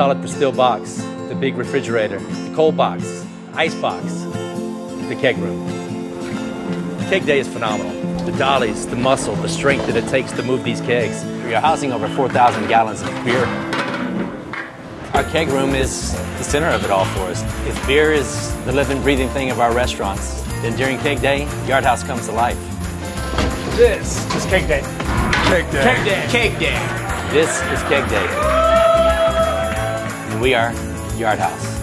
call it the still box, the big refrigerator, the cold box, ice box, the keg room. Keg day is phenomenal. The dollies, the muscle, the strength that it takes to move these kegs. We are housing over 4,000 gallons of beer. Our keg room is the center of it all for us. If beer is the living, breathing thing of our restaurants, then during keg day, Yard House comes to life. This is keg day. Keg day. Keg day. Keg day. This is keg day. And we are Yard House.